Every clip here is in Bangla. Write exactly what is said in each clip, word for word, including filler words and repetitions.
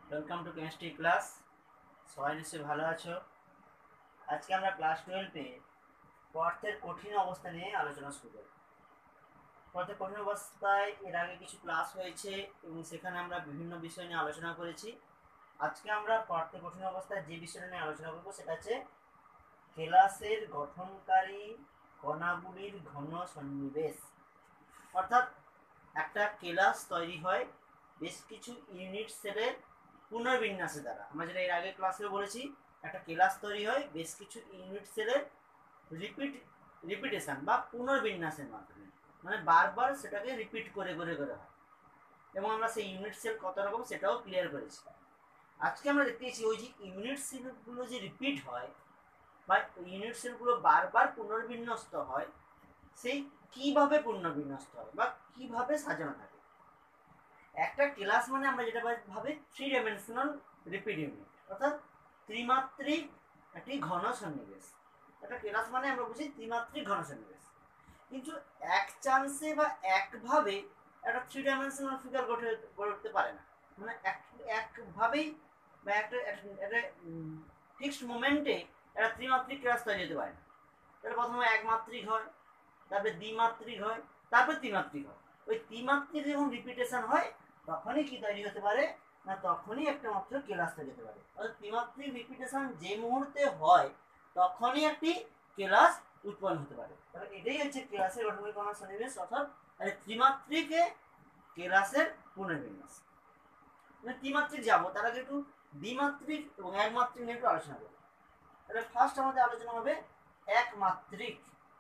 Welcome to chemistry class. সবাই নিশ্চয়ই ভালো আছো। আজকে আমরা ক্লাস টুয়েলভে পদার্থের কঠিন অবস্থা নিয়ে আলোচনা শুরু করব। পদার্থের কঠিন অবস্থায় এর আগে কিছু ক্লাস হয়েছে এবং সেখানে আমরা বিভিন্ন বিষয় নিয়ে আলোচনা করেছি। আজকে আমরা পদার্থের কঠিন অবস্থায় যে বিষয়টা নিয়ে আলোচনা করব সেটা হচ্ছে কেলাসের গঠনকারী কণাগুলির ঘন সন্নিবেশ। অর্থাৎ একটা কেলাস তৈরি হয় বেশ কিছু ইউনিট সেলের পুনর্বিন্যাসের দ্বারা। আমরা যেটা এর আগে ক্লাসে বলেছি, একটা কেলাস তৈরি হয় বেশ কিছু ইউনিট সেলের রিপিট রিপিটেশন বা পুনর্বিন্যাসের মাধ্যমে, মানে বারবার সেটাকে রিপিট করে করে করে হয়। এবং আমরা সেই ইউনিট সেল কত রকম সেটাও ক্লিয়ার করেছি। আজকে আমরা দেখতেছি ওই যে ইউনিট সেলগুলো যে রিপিট হয় বা ইউনিট সেলগুলো বারবার পুনর্বিন্যস্ত হয়, সেই কিভাবে পুনর্বিন্যস্ত হয় বা কিভাবে সাজানো থাকে। একটা ক্লাস মানে আমরা যেটা ভাবে থ্রি ডাইমেনশনাল রিপিট ইউনিট, অর্থাৎ ত্রিমাত্রিক একটি ঘন সন্নিবেশ। একটা ক্লাস মানে আমরা বুঝি ত্রিমাত্রিক ঘন সন্নিবেশ। কিন্তু এক চান্সে বা একভাবে একটা থ্রি ডাইমেনশনাল ফিগার গঠে গড়ে উঠতে পারে না। মানে এক একভাবেই বা একটা একটা ফিক্সড মোমেন্টে একটা ত্রিমাত্রিক ক্লাস তৈরি হতে পারে না। তাহলে প্রথমে একমাত্রিক হয়, তারপরে দ্বিমাত্রিক হয়, তারপরে ত্রিমাত্রিক হয়। ওই ত্রিমাত্রিক যখন রিপিটেশন হয় তখনই কি তৈরি হতে পারে না, তখনই একটা মাত্র কেলাস তৈরি হতে পারে। অর্থাৎ ত্রিমাত্রিক রিপিটেশন যে মুহূর্তে হয় তখনই একটি কেলাস উৎপন্ন হতে পারে। তাহলে এটাই হচ্ছে কেলাসের গঠনের কণা সন্নিবেশ, অর্থাৎ ত্রিমাত্রিকে কেলাসের পুনর্বিন্যাস। ত্রিমাত্রিক যাবো তার আগে একটু দ্বিমাত্রিক এবং একমাত্রিক নিয়ে একটু আলোচনা করবো। তাহলে ফার্স্ট আমাদের আলোচনা হবে একমাত্রিক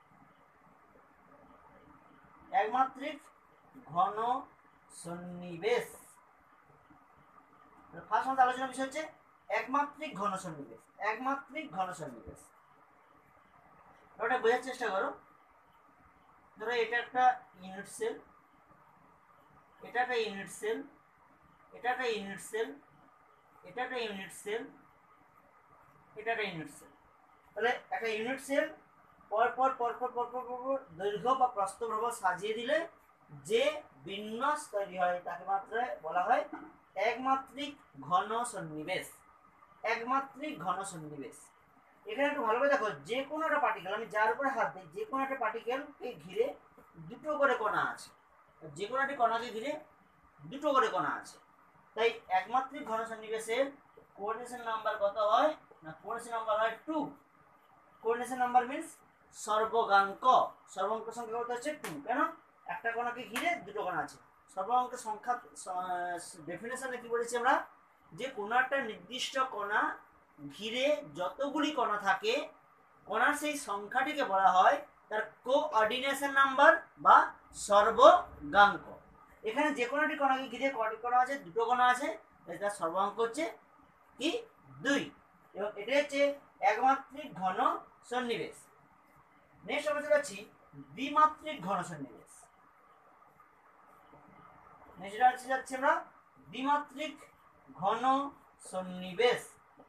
একমাত্রিক ঘন সন্নিবেশ। ফার্স্ট আমাদের আলোচনার বিষয় হচ্ছে একমাত্রিক ঘন সন্নিবেশ। একমাত্রিক ঘন সন্নিবেশ ওটা বোঝার চেষ্টা করো। ধরো এটা একটা ইউনিট সেল, এটা একটা ইউনিট সেল, এটা একটা ইউনিট সেল, এটা একটা ইউনিট সেল, এটা একটা ইউনিট সেল। তাহলে একটা ইউনিট সেল পরপর পরপর পরপর পরপর দৈর্ঘ্য বা প্রস্থ বরাবর সাজিয়ে দিলে যে বিন্যাস তৈরি হয় তাকে মাত্রায় বলা হয় একমাত্রিক ঘন সন্নিবেশ। একমাত্রিক ঘন সন্নিবেশ। এখানে একটু ভালো করে দেখো, যে কোনো একটা পার্টিকেল, আমি যার উপরে হাত দিই, যে কোনো একটা পার্টিকেলকে ঘিরে দুটো করে কণা আছে। যে কোনো একটি কণাকে ঘিরে দুটো করে কণা আছে। তাই একমাত্রিক ঘন সন্নিবেশের কোঅর্ডিনেশন নাম্বার কত হয় না, কোঅর্ডিনেশন নাম্বার হয় টু। কোঅর্ডিনেশন নাম্বার মিন্স সর্বগাঙ্ক। সর্বাঙ্ক সংখ্যা কত হচ্ছে টু। কেন? একটা কণাকে ঘিরে দুটো কণা আছে। সর্বাঙ্ক সংখ্যা ডেফিনেশনে কি বলেছি আমরা, যে কোনো একটা নির্দিষ্ট কণা ঘিরে যতগুলি কণা থাকে কণার সেই সংখ্যাটিকে বলা হয় তার কোঅর্ডিনেশন নাম্বার বা সর্বগাঙ্ক। এখানে যে কোনো একটি কণাকে ঘিরে কয়টি কণা আছে, দুটো কণা আছে, তার সর্বাঙ্ক হচ্ছে কি দুই। এবং এটা হচ্ছে একমাত্রিক ঘন সন্নিবেশ। নেক্সট আমরা চলে যাচ্ছি দ্বিমাত্রিক ঘন সন্নিবেশ। নেক্সট হচ্ছে যাচ্ছে আমরা দ্বিমাত্রিক ঘন সন্নিবেশ।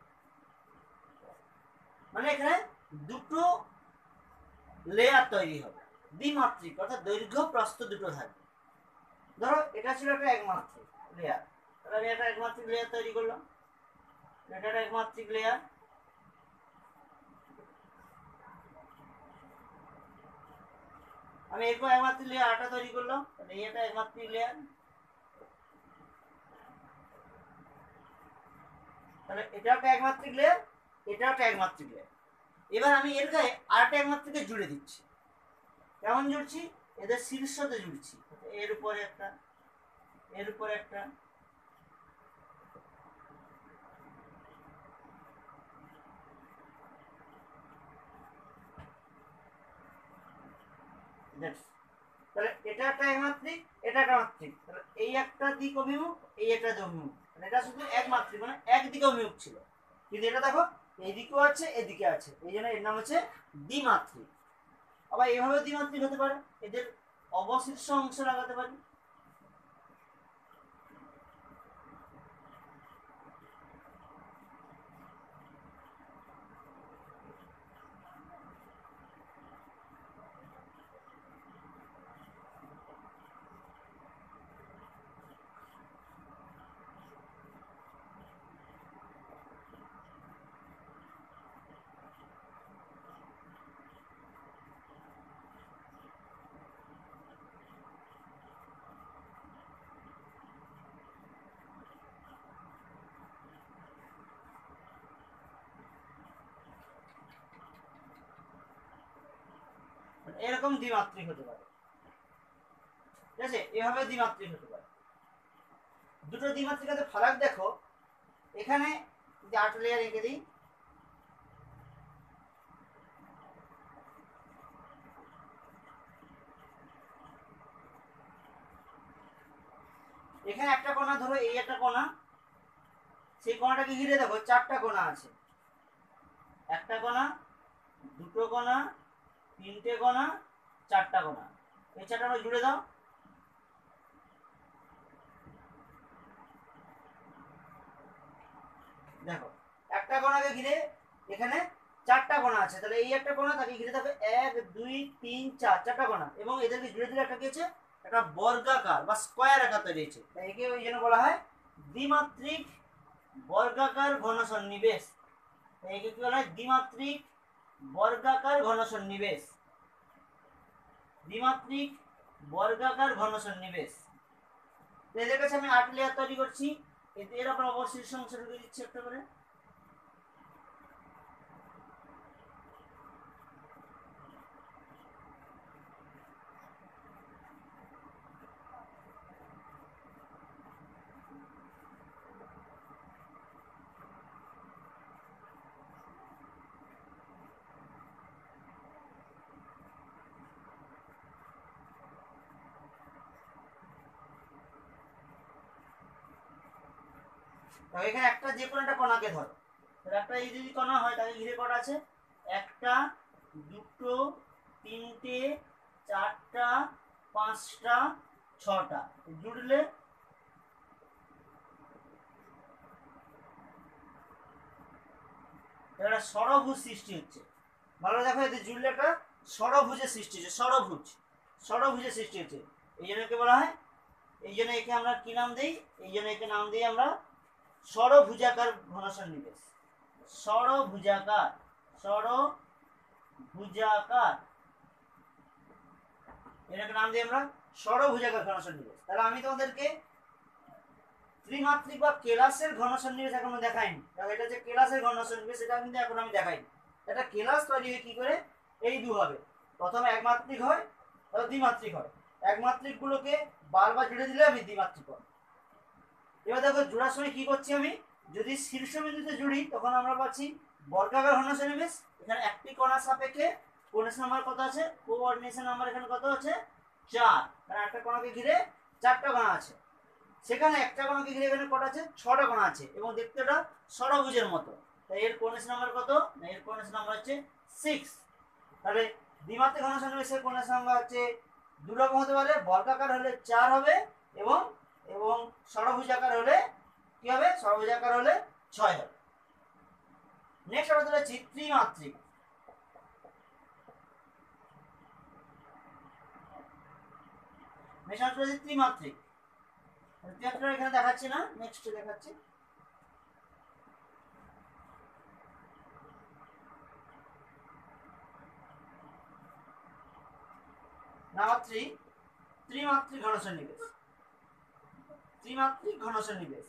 মানে এখানে দুটো লেয়ার তৈরি হবে। দ্বিমাত্রিক অর্থাৎ দৈর্ঘ্য প্রস্থ দুটো থাকবে। ধরো এটা ছিল একটা একমাত্রিক লেয়ার, তাহলে আমি একটা একমাত্রিক লেয়ার তৈরি করলাম। এটা একটা একমাত্রিক লেয়ার। আমি এরকম একমাত্রিক লেয়ার আটা তৈরি করলাম, তাহলে এটা একমাত্রিক লেয়ার। তাহলে এটা একটা একমাত্রিক লেয়ার, এটা একটা একমাত্রিক লেয়ার। এবার আমি এর গায়ে আরেকটা একমাত্রিকে জুড়ে দিচ্ছি। কেমন জুড়ছি? এদের শীর্ষতে জুড়ছি। এর উপরে একটা, এর উপরে একটা, তাহলে এটা একটা একমাত্রিক, এটা একটা মাত্রিক। তাহলে এই একটা দিক অভিমুখ, এই একটা অভিমুখ, এটা শুধু একমাত্রিক মানে একদিকে অভিমুখ ছিল। কিন্তু এটা দেখো এইদিকেও আছে এদিকে আছে, এই জন্য এর নাম হচ্ছে দ্বিমাত্রিক। আবার এভাবে দ্বিমাত্রিক হতে পারে, এদের অবশিষ্ট অংশ লাগাতে পারি। এরকম দ্বিমাত্রিক হতে পারে, ঠিক আছে, এভাবে দ্বিমাত্রিক হতে পারে। দুটো দ্বিমাত্রিকাতে ফারাক দেখো, এখানে যে আট লেয়ার এঁকে দিই, এখানে একটা কোণা ধরো, এই একটা কোণা, সেই কোণাটাকে ঘিরে দেখো চারটা কোণা আছে, একটা কোণা, দুটো কোণা, তিনটে কোণা, চারটা কোণা, এই চারটা আমরা জুড়ে দাও। দেখো একটা কোণাকে ঘিরে এখানে চারটা কোণা আছে, তাহলে এই একটা কোণা, তাকে ঘিরে থাকবে এক দুই তিন চার, চারটা কোণা, এবং এদেরকে জুড়ে দিলে একটা কি আছে, একটা বর্গাকার বা স্কয়ার আকার তৈরি হয়েছে, তাই একে ওই জন্য বলা হয় দ্বিমাত্রিক বর্গাকার ঘন সন্নিবেশ। একে কি বলা হয়, দ্বিমাত্রিক বর্গাকার ঘন সন্নিবেশ, দ্বিমাত্রিক বর্গাকার ঘন সন্নিবেশ। এদের কাছে আমি আট লেয়ার তৈরি করছি, এর উপর অবশ্যই সংখ্যা ঢুকে দিচ্ছি একটা করে। এখানে একটা যে কোনো একটা কণাকে ধরো, একটা এই যদি কণা হয় তাকে ঘিরে কটা আছে, একটা, দুটো, তিনটে, চারটা, পাঁচটা, ছটা, জুড়লে একটা ষড়ভুজ সৃষ্টি হচ্ছে। ভালো দেখো, এতে জুড়লে একটা ষড়ভুজের সৃষ্টি হচ্ছে, ষড়ভুজ, ষড়ভুজের সৃষ্টি হচ্ছে, এই জন্য একে বলা হয়, এই জন্য একে আমরা কি নাম দিই, এই জন্য একে নাম দিই আমরা ষড়ভুজাকার ঘন সন্নিবেশ, ষড়ভুজাকার, ষড়ভুজাকার, এটাকে নাম দিই আমরা ষড়ভুজাকার ঘন সন্নিবেশ। তাহলে আমি তোমাদেরকে ত্রিমাত্রিক বা কেলাসের ঘন সন্নিবেশ এখনো দেখাইনি, এটা যে কেলাসের ঘন সন্নিবেশ সেটা কিন্তু এখন আমি দেখাইনি। এটা কেলাস তৈরি হয় কি করে, এই দুভাবে, প্রথমে একমাত্রিক হয়, তারপর দ্বিমাত্রিক হয়, একমাত্রিক গুলোকে বারবার জুড়ে দিলে আমি দ্বিমাত্রিক হয়। এবার দেখো জোড়ার সময় কি করছি, আমি যদি শীর্ষবিন্দুতে জুড়ি তখন আমরা পাচ্ছি বর্গাকার ঘন সন্নিবেশ। এখানে একটি কণার সাপেক্ষে কোঅর্ডিনেশন নাম্বার কত আছে, কোঅর্ডিনেশন নাম্বার এখানে কত আছে, চার, কারণ একটা কণাকে ঘিরে চারটা কণা আছে, সেখানে একটা কণাকে ঘিরে এখানে কটা আছে, ছটা কণা আছে, এবং দেখতে এটা ষড়ভুজের মতো, তাই এর কোঅর্ডিনেশন নাম্বার কত, না এর কোঅর্ডিনেশন নাম্বার হচ্ছে সিক্স। তাহলে দ্বিমাত্রিক ঘন সন্নিবেশের কোঅর্ডিনেশন নাম্বার হচ্ছে দু রকম হতে পারে, বর্গাকার হলে চার হবে, এবং এবং ষড়ভুজাকার হলে কি হবে, ষড়ভুজাকার হলে ছয় হবে। নেক্সট আমরা চলে ত্রিমাত্রিক, নেক্সট আমরা ত্রিমাত্রিক, ত্রিমাত্রিক এখানে দেখাচ্ছি না, নেক্সট দেখাচ্ছি। নাম্বার থ্রি, ত্রিমাত্রিক ঘন সন্নিবেশ, ত্রিমাত্রিক ঘন সন্নিবেশ।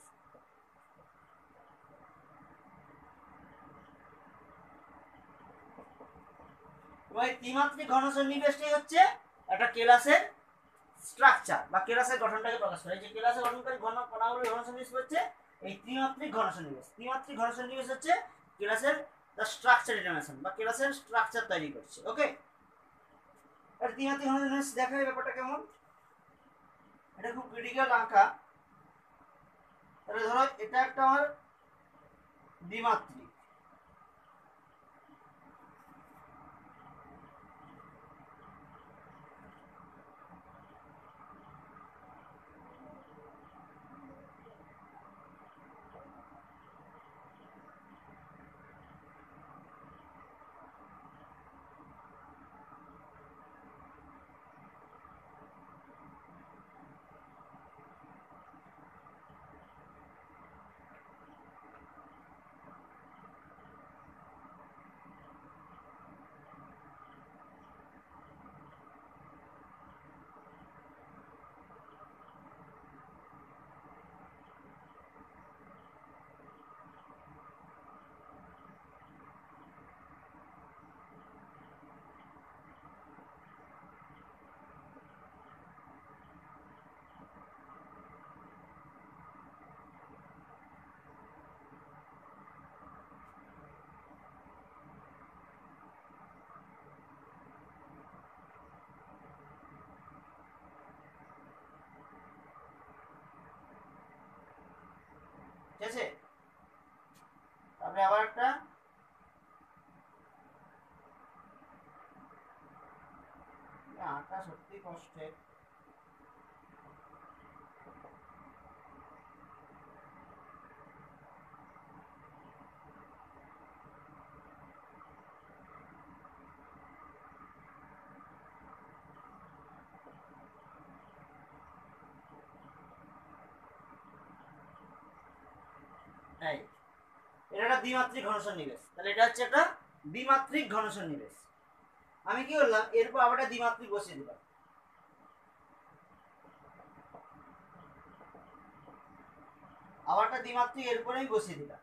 ত্রিমাত্রিক ঘন সন্নিবেশটাই হচ্ছে একটা কেলাসের স্ট্রাকচার বা কেলাসের গঠনটাকে প্রকাশ করে। এই যে কেলাসের গঠনকারী ঘন কণাগুলোর ঘন সন্নিবেশ হচ্ছে এই ত্রিমাত্রিক ঘন সন্নিবেশ। ত্রিমাত্রিক ঘন সন্নিবেশ হচ্ছে কেলাসের দ্য স্ট্রাকচার ডিটারমিনেশন বা কেলাসের স্ট্রাকচার তৈরি করছে। ওকে, আর ত্রিমাত্রিক ঘন সন্নিবেশ দেখা এই ব্যাপারটা কেমন, এটা খুব ক্রিটিক্যাল আঁকা। তাহলে ধরো এটা একটা আমার দ্বিমাত্রিক, ঠিক আছে। তারপরে আবার একটা আঁকা সত্যি কষ্টের। এই এটা একটা দ্বিমাত্রিক ঘনসন্নিবেশ, তাহলে এটা হচ্ছে একটা দ্বিমাত্রিক ঘনসন্নিবেশ। আমি কি করলাম, এরপর আবার একটা দ্বিমাত্রিক বসিয়ে দিলাম, আবার একটা দ্বিমাত্রিক এরপরে আমি বসিয়ে দিলাম।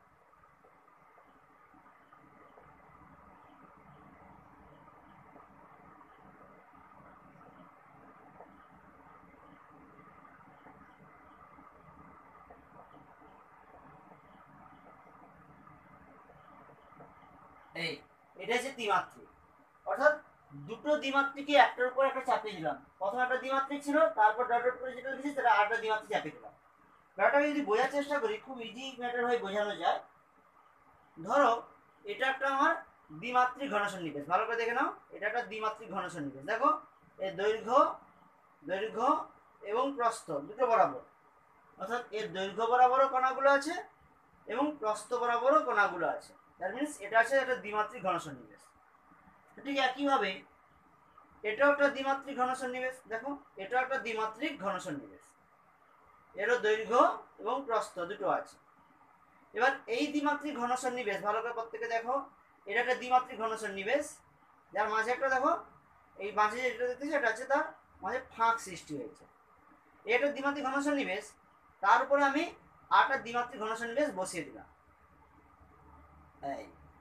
এই এটা হচ্ছে দ্বিমাত্রিক, অর্থাৎ দুটো দ্বিমাত্রিককে একটার উপর একটা চাপিয়ে দিলাম। প্রথম একটা দ্বিমাত্রিক ছিল, তারপর ডট ডট করে যেটা লিখেছি সেটা আরেকটা দ্বিমাত্রিক চাপিয়ে দিলাম। ব্যাপারটাকে যদি বোঝার চেষ্টা করি খুব ইজি ম্যাটার হয়ে বোঝানো যায়। ধরো এটা একটা আমার দ্বিমাত্রিক ঘনসন্নিবেশ, ভালো করে দেখে নাও, এটা একটা দ্বিমাত্রিক ঘনসন্নিবেশ। দেখো এর দৈর্ঘ্য দৈর্ঘ্য এবং প্রস্থ দুটো বরাবর, অর্থাৎ এর দৈর্ঘ্য বরাবরও কণাগুলো আছে এবং প্রস্থ বরাবরও কণাগুলো আছে। দ্যাট মিনস এটা আছে একটা দ্বিমাত্রিক ঘনসন্নিবেশ। ঠিক একইভাবে এটাও একটা দ্বিমাত্রিক ঘনসন্নিবেশ। দেখো এটাও একটা দ্বিমাত্রিক ঘনসন্নিবেশ, এরও দৈর্ঘ্য এবং প্রস্থ দুটো আছে। এবার এই দ্বিমাত্রিক ঘনসন্নিবেশ ভালো করে প্রত্যেকে দেখো, এটা একটা দ্বিমাত্রিক ঘনসন্নিবেশ, যার মাঝে একটা দেখো এই মাঝে যেটা দেখতেছি এটা হচ্ছে তার মাঝে ফাঁক সৃষ্টি হয়েছে। এটা দ্বিমাত্রিক ঘনসন্নিবেশ, তার উপরে আমি আটটা দ্বিমাত্রিক ঘনসন্নিবেশ বসিয়ে দিলাম। এই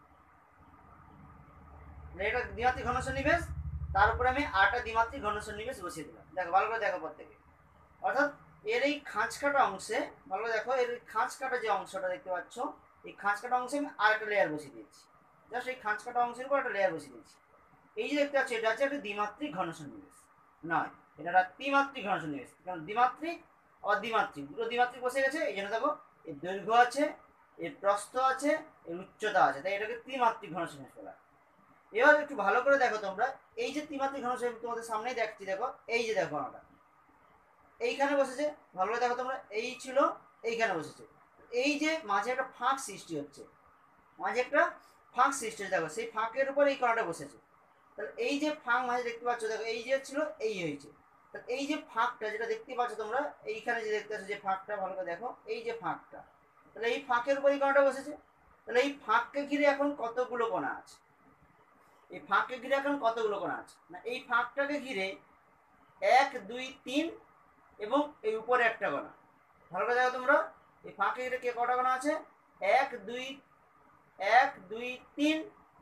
এটা দ্বিমাত্রিক ঘনসন্নিবেশ, তার উপরে আমি আটটা দ্বিমাত্রিক ঘনসন্নিবেশ বসিয়ে দিলাম। দেখো ভালো করে দেখো প্রত্যেকে, অর্থাৎ এর এই খাঁজ কাটা অংশে ভালো দেখো, এর খাঁজ কাটা যে অংশটা দেখতে পাচ্ছ, এই খাঁজ কাটা অংশে আমি আর একটা লেয়ার বসিয়ে দিয়েছি। জাস্ট এই খাঁজ কাটা অংশের উপর একটা লেয়ার বসিয়ে দিয়েছি। এই যে দেখতে পাচ্ছ এটা হচ্ছে একটা দ্বিমাত্রিক ঘনসন্নিবেশ নয়, এটা একটা ত্রিমাত্রিক ঘনসন্নিবেশ। কারণ দ্বিমাত্রিক আবার দ্বিমাত্রিক দুটো দ্বিমাত্রিক বসে গেছে, এই জন্য দেখো এর দৈর্ঘ্য আছে, এর প্রস্থ আছে, এর উচ্চতা আছে, তাই এটাকে ত্রিমাত্রিক ঘনসন্নিবেশ বলা। এবার একটু ভালো করে দেখো তোমরা, এই যে ত্রিমাত্রিক ঘনসন্নিবেশ তোমাদের সামনেই দেখছি, দেখো এই যে দেখো আমরা এইখানে বসেছে, ভালো করে দেখো তোমরা, এই ছিল এইখানে বসেছে, এই যে মাঝে একটা ফাঁক সৃষ্টি হচ্ছে, মাঝে একটা ফাঁক সৃষ্টি হচ্ছে, দেখো সেই ফাঁকের উপর এই কণাটা বসেছে। তাহলে এই যে ফাঁক মাঝে দেখতে পাচ্ছ, দেখো এই যে ছিল এই হয়েছে, তাহলে এই যে ফাঁকটা যেটা দেখতে পাচ্ছ তোমরা এইখানে যে দেখতে পাচ্ছ যে ফাঁকটা, ভালো করে দেখো এই যে ফাঁকটা, তাহলে এই ফাঁকের উপর এই কণাটা বসেছে। তাহলে এই ফাঁককে ঘিরে এখন কতগুলো কণা আছে, এই ফাঁককে ঘিরে এখন কতগুলো কণা আছে না, এই ফাঁকটাকে ঘিরে এক দুই তিন এবং এই উপরে একটা কণা। ভালো করে দেখো তোমরা, এই ফাঁকে ঘিরে কে কটা কণা আছে, এক দুই এক দুই তিন,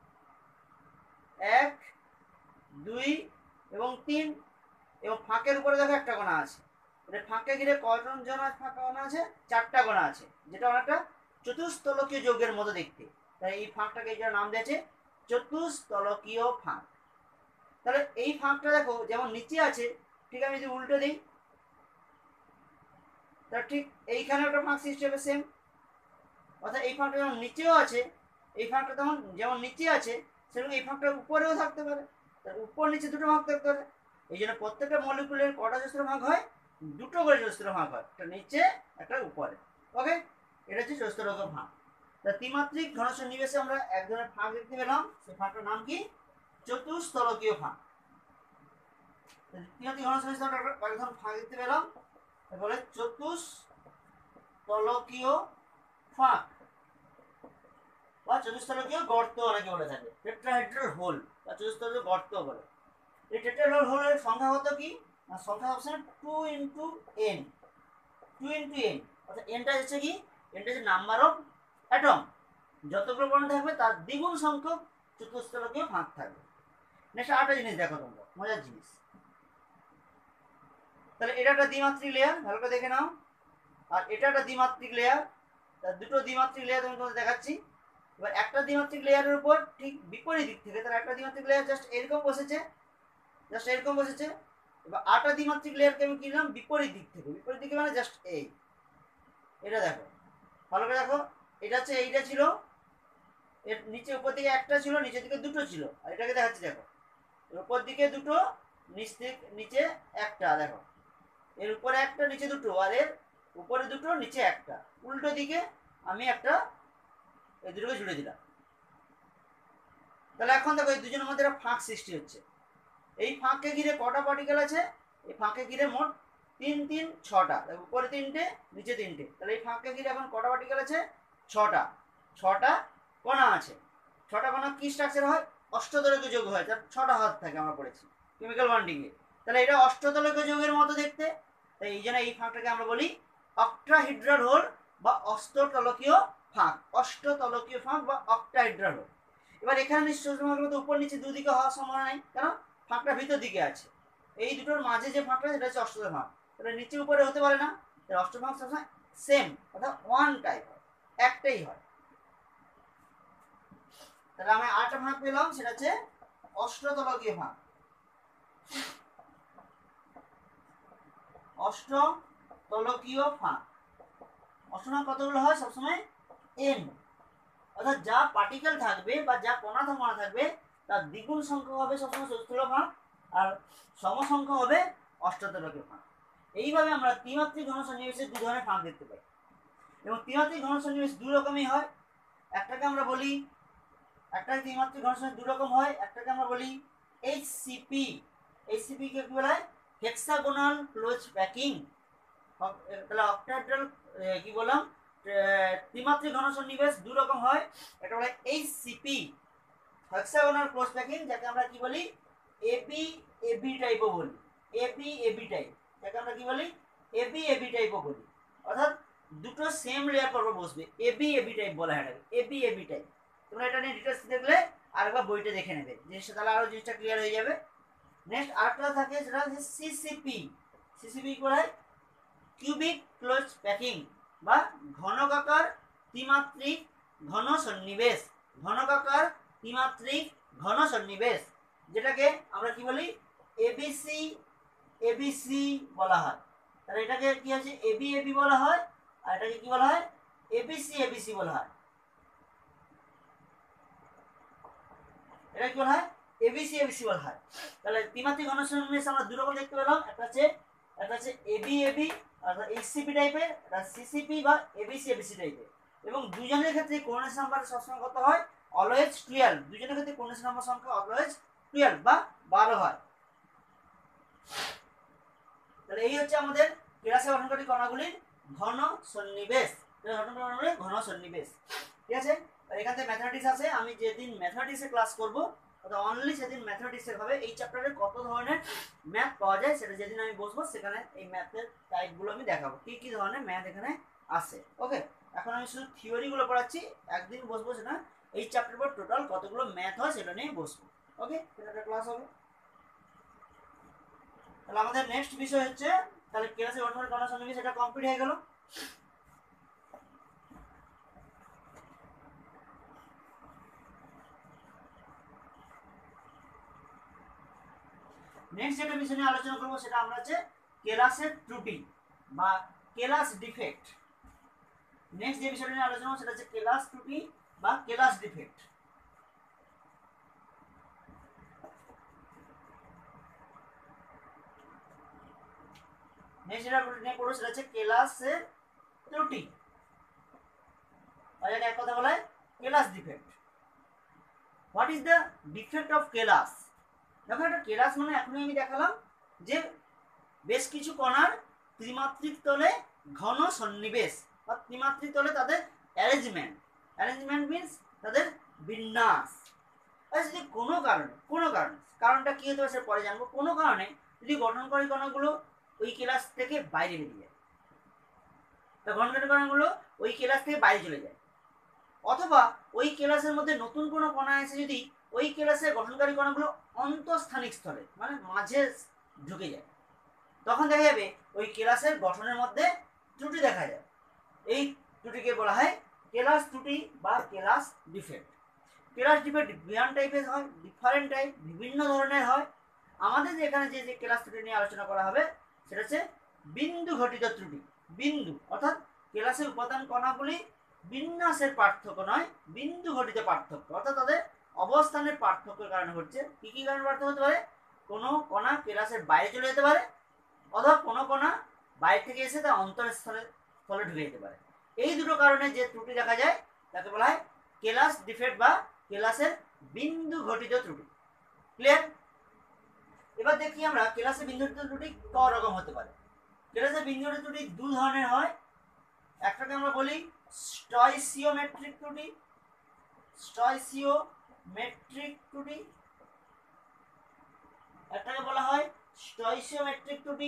এক দুই এবং তিন, এবং ফাঁকের উপরে দেখো একটা কণা আছে। এটা ফাঁকে ঘিরে কয়জন জন ফাঁকা কণা আছে, চারটা কণা আছে, যেটা অনেকটা চতুস্তলকীয় যৌগের মতো দেখতে, তাই এই ফাঁকটাকে এই নাম দিয়েছে চতুস্তলকীয় ফাঁক। তাহলে এই ফাঁকটা দেখো যেমন নিচে আছে, ঠিক আমি যদি উল্টো দিই, তার ঠিক এইখানে একটা ফাঁক সৃষ্টি হবে সেম, অর্থাৎ এই ফাঁকটা যেমন নিচেও আছে, এই ফাঁকটা তেমন যেমন নিচে আছে সেরকম এই ফাঁকটা উপরেও থাকতে পারে, তার উপর নিচে দুটো ভাগ থাকতে পারে। এই জন্য প্রত্যেকটা মলিকুলের কটা চতুস্র ভাগ হয়, দুটো করে চতুস্র ভাগ হয়, একটা নিচে একটা উপরে। ওকে, এটা হচ্ছে চতুস্তলক ভাগ। তা ত্রিমাত্রিক ঘনসন্নিবেশে আমরা এক ধরনের ফাঁক দেখতে পেলাম, সেই ফাঁকটার নাম কি, চতুস্তলকীয় ফাঁক। ত্রিমাত্রিক ঘনসন্নিবেশে আমরা এক ধরনের ফাঁক দেখতে পেলাম, বলে চতুস্তলকীয় ফাঁক বা চতুস্তলকীয় গর্ত অনেকে বলে থাকে, টেট্রাহেড্রাল হোল বা চতুস্তলকীয় গর্ত বলে। এই টেট্রাহেড্রাল হোলের সংখ্যা কত কি না, সংখ্যা option two into n, two into n, অর্থাৎ এনটা হচ্ছে কি, এনটা হচ্ছে নাম্বার অফ অ্যাটম, যতগুলো পরমাণু থাকবে তার দ্বিগুণ সংখ্যক চতুস্তলকীয় ফাঁক থাকবে। নেক্সট আরেকটা জিনিস দেখো তোমরা, মজার জিনিস, তাহলে এটা একটা দ্বিমাত্রিক লেয়ার, ভালো করে দেখে নাও, আর এটা একটা দ্বিমাত্রিক লেয়ার, তার দুটো দ্বিমাত্রিক লেয়ার আমি তোমাদের দেখাচ্ছি। এবার একটা দ্বিমাত্রিক লেয়ারের উপর ঠিক বিপরীত দিক থেকে তার একটা দ্বিমাত্রিক লেয়ার জাস্ট এরকম বসেছে, জাস্ট এরকম বসেছে। এবার আটা দ্বিমাত্রিক লেয়ারকে আমি কিনলাম বিপরীত দিক থেকে, বিপরীত দিকে মানে জাস্ট এই, এটা দেখো ভালো করে দেখো, এটা হচ্ছে এইটা ছিল, এর নিচে উপর দিকে একটা ছিল, নিচের দিকে দুটো ছিল, আর এটাকে দেখাচ্ছি দেখো, উপর দিকে দুটো, নিচ থেকে নিচে একটা, দেখো এর উপরে একটা নিচে দুটো, আর এর উপরে দুটো নিচে একটা, উল্টো দিকে আমি একটা এই দুটোকে জুড়ে দিলাম। তাহলে এখন দেখো এই দুজনের মধ্যে একটা ফাঁক সৃষ্টি হচ্ছে। এই ফাঁককে ঘিরে কটা পার্টিকেল আছে? এই ফাঁককে ঘিরে মোট তিন তিন ছটা, উপরে তিনটে নিচে তিনটে, তাহলে এই ফাঁককে ঘিরে এখন কটা পার্টিকেল আছে? ছটা। ছটা কণা আছে। ছটা কণা কি স্ট্রাকচার হয়? অষ্টদলীয় যৌগ হয়, যার ছটা হাত থাকে, আমরা পড়েছি কেমিক্যাল বন্ডিংয়ে। তাহলে এটা অষ্টদলীয় যৌগের মতো দেখতে, তাই এই জন্য এই ফাঁকটাকে আমরা বলি অক্টাহিড্রাল হোল বা অষ্টতলকীয় ফাঁক। অষ্টতলকীয় ফাঁক বা অক্টাহিড্রাল হোল। এবার এখানে নিশ্চয় উপর নিচে দুদিকে হওয়ার সম্ভাবনা নাই, কারণ ফাঁকটা ভিতর দিকে আছে। এই দুটোর মাঝে যে ফাঁকটা সেটা হচ্ছে অষ্টম ফাঁক, তাহলে নিচে উপরে হতে পারে না। অষ্টম ফাঁক সবসময় সেম, অর্থাৎ ওয়ান টাইপ হয়, একটাই হয়। তাহলে আমি আরেকটা ফাঁক পেলাম, সেটা হচ্ছে অষ্টতলকীয় ফাঁক। অষ্টতলকীয় ফাঁক, অষ্টম কতগুলো হয়? সবসময় এন, অর্থাৎ যা পার্টিকেল থাকবে বা যা কণা কণা থাকবে তার দ্বিগুণ সংখ্যক হবে সবসময় চতুর্থ ফাঁক, আর সমসংখ্যক হবে অষ্টতলকীয় ফাঁক। এইভাবে আমরা ত্রিমাত্রিক ঘন সন্নিবেশে দু ধরনের ফাঁক দেখতে পাই। এবং ত্রিমাত্রিক ঘন সন্নিবেশ দুই রকমই হয়। একটাকে আমরা বলি, একটাকে ত্রিমাত্রিক ঘন সন্নিবেশ দুই রকম হয়, একটাকে আমরা বলি এইচসিপি। এইচসিপি কে কি বলা হয়? Hexagonal close packing. তাহলে অক্টাহেড্রাল কি বললাম, ত্রিমাত্রিক ঘন সন্নিবেশ দুই রকম হয়। একটা বলে এইচসিপি, হেক্সাগোনাল ক্লোজ প্যাকিং, যাকে আমরা কি বলি এবি এবি টাইপও বলি। এবি এবি টাইপ, যাকে আমরা কি বলি এবি এবি টাইপও বলি, অর্থাৎ দুটো সেম লেয়ার পর বসবে, এবি এবি টাইপ বলা হয়। এবি এবি টাইপ, তোমরা এটা নিয়ে ডিটেলস দেখলে আরেকবার বইটা দেখে নেবে, জিনিসটা তাহলে আরো জিনিসটা ক্লিয়ার হয়ে যাবে। নেক্সট আরেকটা থাকে, সেটা হচ্ছে সিসিপি। সিসিপি কি বলা হয়? কিউবিক ক্লোজ প্যাকিং বা ঘনকাকার ত্রিমাত্রিক ঘন সন্নিবেশ। ঘনকাকার ত্রিমাত্রিক ঘন সন্নিবেশ, যেটাকে আমরা কি বলি এবিসি এবিসি বলা হয়। তাহলে এটাকে কি আছে? এবি এবি বলা হয়, আর এটাকে কি বলা হয়? এবিসি এবিসি বলা হয়। এটা কি বলা হয়? এবিসি এবিসি বলা হয়। তাহলে ত্রিমাত্রিক ঘন সন্নিবেশ আমরা দুই রকম দেখতে পেলাম, একটা হচ্ছে একটা হচ্ছে এবি এবি অর্থাৎ এইচসিপি টাইপের, একটা সিসিপি বা এবিসি এবিসি টাইপের। এবং দুজনের ক্ষেত্রে কোঅর্ডিনেশন নাম্বার সবসময় কত হয়? Always twelve. দুজনের ক্ষেত্রে কোঅর্ডিনেশন নাম্বার সংখ্যা অলওয়েজ টুয়েলভ বা বারো হয়। তাহলে এই হচ্ছে আমাদের কেরাসে গঠনকারী কণাগুলির ঘন সন্নিবেশ। ঘন সন্নিবেশ, ঠিক আছে। এখান থেকে ম্যাথমেটিক্স আছে, আমি যেদিন ম্যাথমেটিক্সে ক্লাস করব অর্থাৎ অনলি সেদিন ম্যাথমেটিক্সের হবে। এই চ্যাপ্টারে কত ধরনের ম্যাথ পাওয়া যায় সেটা যেদিন আমি বসবো সেখানে এই ম্যাথের টাইপগুলো আমি দেখাবো, কি কি ধরনের ম্যাথ এখানে আসে। ওকে, এখন আমি শুধু থিওরিগুলো পড়াচ্ছি, একদিন বসবো সেটা এই চ্যাপ্টার পর টোটাল কতগুলো ম্যাথ হয় সেটা নিয়ে বসবো। ওকে, সেটা একটা ক্লাস হবে। তাহলে আমাদের নেক্সট বিষয় হচ্ছে, তাহলে কেরাসে গঠনের কণা সন্নিবেশ এটা কমপ্লিট হয়ে গেল। নেক্সট যেটা বিষয় নিয়ে আলোচনা করবো সেটা আমরা হচ্ছে কেলাসের ত্রুটি বা কেলাস ডিফেক্ট। নেক্সট যে বিষয়টা নিয়ে আলোচনা সেটা হচ্ছে কেলাস ত্রুটি বা কেলাস ডিফেক্ট। নেক্সট যেটা নিয়ে পড়বো সেটা হচ্ছে কেলাসের ত্রুটি, আর এটা এক কথা বলা হয় কেলাস defect. What is the defect of কেলাস? দেখো একটা কেলাস মানে এখনই আমি দেখালাম যে বেশ কিছু কণার ত্রিমাত্রিক তলে ঘন সন্নিবেশ বা ত্রিমাত্রিক তলে তাদের অ্যারেঞ্জমেন্ট। অ্যারেঞ্জমেন্ট মিন্স তাদের বিন্যাস। আর যদি কোনো কারণে কোনো কারণে কারণটা কি হতে পারে সে পরে জানবো, কোনো কারণে যদি গঠনকারী কণাগুলো ওই ক্লাস থেকে বাইরে বেরিয়ে যায়, তা গঠনকারী কণাগুলো ওই ক্লাস থেকে বাইরে চলে যায়, অথবা ওই ক্লাসের মধ্যে নতুন কোনো কণা এসে যদি ওই ক্লাসের গঠনকারী কণাগুলো অন্তঃস্থানিক স্থলে মানে মাঝে ঢুকে যায়, তখন দেখা যাবে ওই কেলাসের গঠনের মধ্যে ত্রুটি দেখা যায়। এই ত্রুটিকে বলা হয় কেলাস ত্রুটি বা কেলাস ডিফেক্ট। কেলাস ডিফেক্ট বিয়ান টাইপের হয়, ডিফারেন্ট টাইপ, বিভিন্ন ধরনের হয়। আমাদের যে এখানে যে যে কেলাস ত্রুটি নিয়ে আলোচনা করা হবে সেটা হচ্ছে বিন্দু ঘটিত ত্রুটি। বিন্দু অর্থাৎ কেলাসের উপাদান কণাগুলি বিন্যাসের পার্থক্য নয়, বিন্দু ঘটিত পার্থক্য, অর্থাৎ তাদের অবস্থানের পার্থক্যের কারণে ঘটছে। কি কি কারণে পার্থক্য হতে পারে? কোনো কণা ক্লাসের বাইরে চলে যেতে পারে, অথবা কোনো কণা বাইরে থেকে এসে তার অন্তঃস্থলে স্থলে ঢুকে যেতে পারে। এই দুটো কারণে যে ত্রুটি দেখা যায় তাকে বলা হয় কেলাস ডিফেক্ট বা কেলাসের বিন্দু ঘটিত ত্রুটি। ক্লিয়ার? এবার দেখি আমরা কেলাসের বিন্দু ঘটিত ত্রুটি ক রকম হতে পারে। কেলাসের বিন্দু ঘটিত ত্রুটি দু ধরনের হয়। একটাকে আমরা বলি স্টয়সিওমেট্রিক ত্রুটি, স্টয়সিওমেট্রিক ত্রুটি, একটাকে বলা হয় স্টয়সিওমেট্রিক ত্রুটি,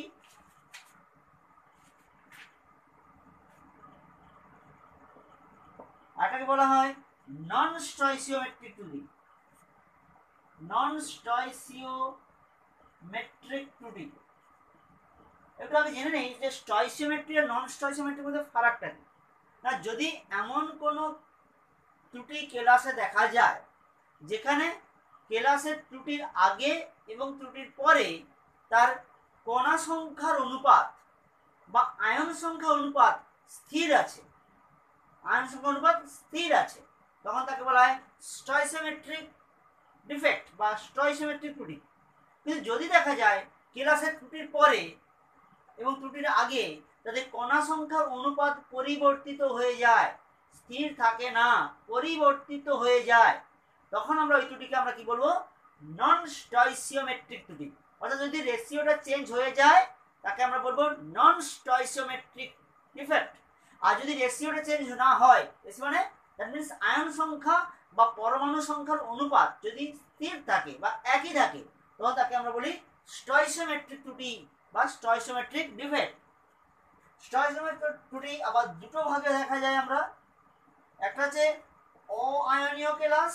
আরেকটাকে বলা হয় নন স্টয়সিওমেট্রিক ত্রুটি। নন স্টয়সিওমেট্রিক ত্রুটি একটু আগে জেনে নেই যে স্টয়সিওমেট্রি আর নন স্টয়সিওমেট্রির মধ্যে ফারাকটা কি। না, যদি এমন কোনো ত্রুটি কেলাসে দেখা যায় যেখানে কেলাসের ত্রুটির আগে এবং ত্রুটির পরে তার কণা সংখ্যার অনুপাত বা আয়ন সংখ্যা অনুপাত স্থির আছে, আয়ন সংখ্যা অনুপাত স্থির আছে, তখন তাকে বলা হয় স্টয়সিওমেট্রিক ডিফেক্ট বা স্টয়সিওমেট্রিক ত্রুটি। কিন্তু যদি দেখা যায় কেলাসের ত্রুটির পরে এবং ত্রুটির আগে তাদের কণা সংখ্যার অনুপাত পরিবর্তিত হয়ে যায়, স্থির থাকে না, পরিবর্তিত হয়ে যায়, তখন আমরা ওই ত্রুটিকে আমরা কি বলবো? নন স্টয়সিওমেট্রিক ত্রুটি। অর্থাৎ যদি রেশিওটা চেঞ্জ হয়ে যায় তাকে আমরা বলবো নন স্টয়সিওমেট্রিক ডিফেক্ট। আর যদি রেশিওটা চেঞ্জ না হয়, রেশিও মানে দ্যাট মিন্স আয়ন সংখ্যা বা পরমাণু সংখ্যার অনুপাত যদি স্থির থাকে বা একই থাকে, তখন তাকে আমরা বলি স্টয়সিওমেট্রিক ত্রুটি বা স্টয়সিওমেট্রিক ডিফেক্ট। স্টয়সিওমেট্রিক ত্রুটি আবার দুটো ভাগে দেখা যায় আমরা। একটা হচ্ছে অআয়নীয় কেলাস,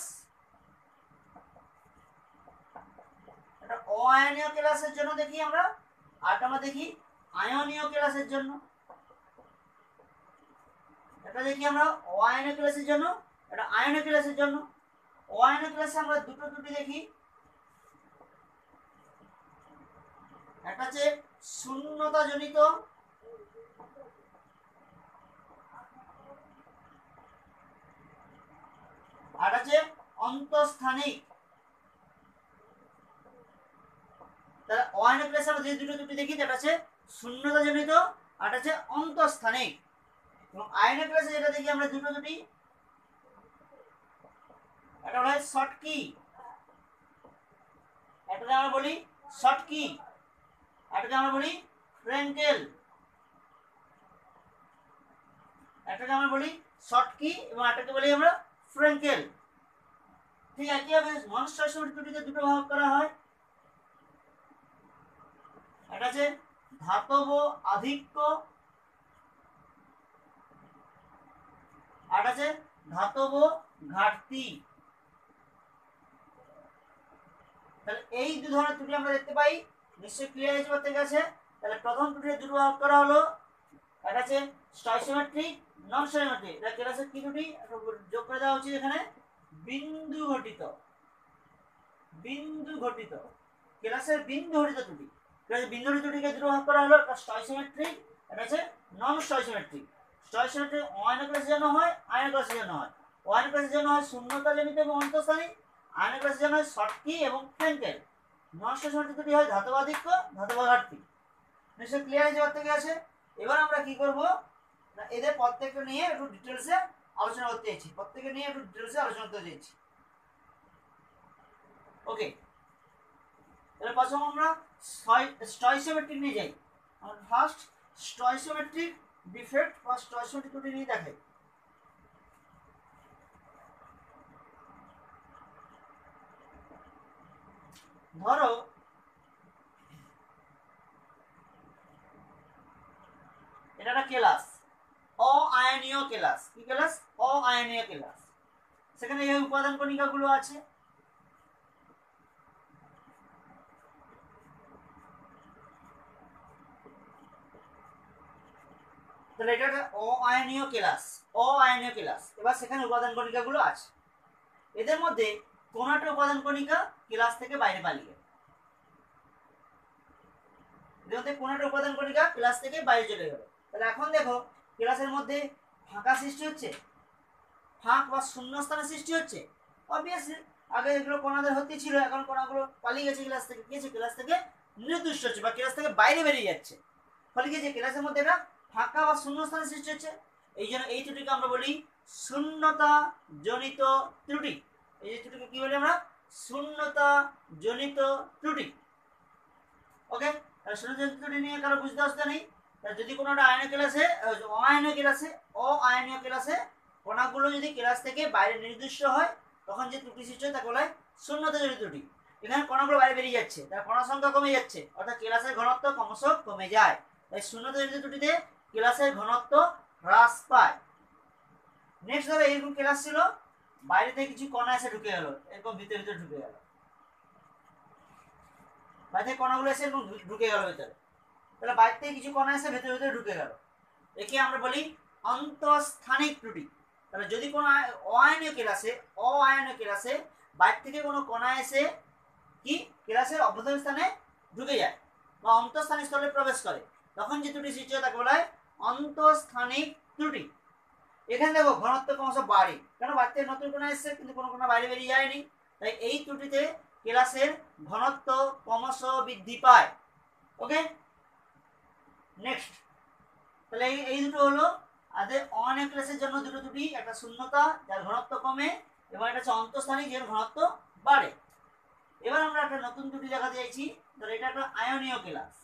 এটা অআয়নীয় কেলাসের জন্য দেখি আমরা, আর আমরা দেখি আয়নীয় কেলাসের জন্য। এটা দেখি আমরা অআয়নীয় কেলাসের জন্য, এটা আয়নীয় কেলাসের জন্য। অআয়নীয় কেলাসে আমরা দুটো ত্রুটি দেখি। একটা হচ্ছে শূন্যতা জনিত, আর আছে অন্তঃস্থানিক। তাহলে অআয়নিক ক্লাসে আমরা যে দুটো ত্রুটি দেখি, যেটা আছে শূন্যতা জনিত আর আছে অন্তঃস্থানিক। এবং আয়নিক ক্লাসে যেটা দেখি আমরা দুটো ত্রুটি, এটা হলো শর্টকি, এটাকে আমরা বলি শর্টকি, এটাকে আমরা বলি ফ্রেঙ্কেল, এটাকে আমরা বলি শর্টকি এবং এটাকে বলি আমরা ফ্রেঙ্কেল। ঠিক একইভাবে নন স্টয়সিওমেট্রিক ত্রুটিতে দুটো ভাগ করা হয়। এটা আছে ধাতব আধিক্য, আর আছে ধাতব ঘাটতি। তাহলে এই দু ধরনের ত্রুটি আমরা দেখতে পাই। নিশ্চয়ই ক্লিয়ার হয়েছে প্রত্যেক কাছে? তাহলে প্রথম ত্রুটিতে দুটো ভাগ করা হলো, এটা আছে স্টয়সিওমেট্রিক, নন স্টয়সিওমেট্রিক। এটা ক্লাসের কি ত্রুটি যোগ করে দেওয়া উচিত এখানে? বিন্দু ঘটিত, বিন্দু ঘটিত ক্লাসের বিন্দু ঘটিত ত্রুটি। ক্লাসের বিন্দু ঘটিত ত্রুটিকে দুটো ভাগ করা হলো, একটা স্টয়সিওমেট্রিক, এটা আছে নন স্টয়সিওমেট্রিক। স্টয়সিওমেট্রিক অআয়নিক ক্লাসের জন্য হয়, আয়নিক ক্লাসের জন্য হয়। অআয়নিক ক্লাসের জন্য হয় শূন্যতা জনিত এবং অন্তঃস্থানিক, আয়নিক ক্লাসের জন্য হয় শর্টকি এবং ফ্রেঙ্কেল। নন স্টয়সিওমেট্রিক ত্রুটি হয় ধাতব আধিক্য, ধাতব ঘাটতি। নিশ্চয়ই ক্লিয়ার হয়েছে প্রত্যেকে আছে? এবার আমরা কি করব না, এদের প্রত্যেকটা নিয়ে একটু ডিটেলসে আলোচনা করতে চাইছি, প্রত্যেকে নিয়ে একটু ডিটেলসে আলোচনা করতে চাইছি। ওকে, তাহলে প্রথম আমরা স্টয়সিওমেট্রিক নিয়ে যাই। আমরা ফার্স্ট স্টয়সিওমেট্রিক ডিফেক্ট বা স্টয়সিওমেট্রিক ত্রুটি নিয়ে দেখাই। ধরো এটা একটা কেলাস, অআয়নীয় কেলাস। কি কেলাস? অআয়নীয় কেলাস। সেখানে এই উপাদান কণিকাগুলো আছে। তাহলে এটা একটা অআয়নীয় কেলাস, অআয়নীয় কেলাস। এবার সেখানে উপাদান কণিকাগুলো আছে, এদের মধ্যে কোন একটা উপাদান কণিকা কেলাস থেকে বাইরে পালিয়ে গেল, এদের মধ্যে কোন একটা উপাদান কণিকা ক্লাস থেকে বাইরে চলে গেল। তাহলে এখন দেখো ক্লাসের মধ্যে ফাঁকা সৃষ্টি হচ্ছে, ফাঁক বা শূন্যস্থানের সৃষ্টি হচ্ছে? অবভিয়াসলি আগে এগুলো কণাদের হতে ছিল, এখন কণাগুলো পালিয়ে গেছে ক্লাস থেকে, গিয়েছে ক্লাস থেকে নির্দিষ্ট হচ্ছে বা ক্লাস থেকে বাইরে বেরিয়ে যাচ্ছে, ফলে কি যে ক্লাসের মধ্যে একটা ফাঁকা বা শূন্যস্থানের সৃষ্টি হচ্ছে। এই জন্য এই ত্রুটিকে আমরা বলি শূন্যতা জনিত ত্রুটি। এই যে ত্রুটিকে কি বলি আমরা? শূন্যতা জনিত ত্রুটি। ওকে, শূন্যতা জনিত ত্রুটি নিয়ে কারো বুঝতে আসতে নেই। যদি কোনো একটা আয়নীয় ক্লাসে অআয়নীয় ক্লাসে অআয়নীয় ক্লাসে কণাগুলো যদি ক্লাস থেকে বাইরে নির্দিষ্ট হয়, তখন যে ত্রুটি সৃষ্টি হয় তাকে বলা হয় শূন্যতা জনিত ত্রুটি। এখানে কণাগুলো বাইরে বেরিয়ে যাচ্ছে, তার কণা সংখ্যা কমে যাচ্ছে, অর্থাৎ ক্লাসের ঘনত্ব ক্রমশ কমে যায়। তাই শূন্যতা জনিত ত্রুটিতে ক্লাসের ঘনত্ব হ্রাস পায়। নেক্সট ধরো এরকম ক্লাস ছিল, বাইরে থেকে কিছু কণা এসে ঢুকে গেল, এরকম ভিতরে ভিতরে ঢুকে গেল, বাইরে থেকে কণাগুলো এসে এরকম ঢুকে গেল ভিতরে, তাহলে বাইরে থেকে কিছু কণা এসে ভেতরে ভেতরে ঢুকে গেল, একে আমরা বলি অন্তঃস্থানিক ত্রুটি। তাহলে যদি কোনো অআয়নীয় ক্লাসে অআয়নীয় ক্লাসে বাইরে থেকে কোনো কণা এসে কি ক্লাসের অভ্যন্তরীণ স্থানে ঢুকে যায় বা অন্তঃস্থানিক স্থলে প্রবেশ করে, তখন যে ত্রুটি সৃষ্টি হয় তাকে বলা হয় অন্তঃস্থানিক ত্রুটি। এখানে দেখো ঘনত্ব ক্রমশ বাড়ে, কেন? বাইরে থেকে নতুন কণা এসেছে কিন্তু কোনো কণা বাইরে বেরিয়ে যায়নি, তাই এই ত্রুটিতে ক্লাসের ঘনত্ব ক্রমশ বৃদ্ধি পায়। ওকে, নেক্সট, তাহলে এই দুটো হলো আদে অআয়নীয় ক্লাসের জন্য দুটো ত্রুটি, একটা শূন্যতা যার ঘনত্ব কমে এবং একটা হচ্ছে অন্তঃস্থানিক যার ঘনত্ব বাড়ে। এবার আমরা একটা নতুন ত্রুটি দেখাতে চাইছি, ধরো এটা একটা আয়নীয় ক্লাস,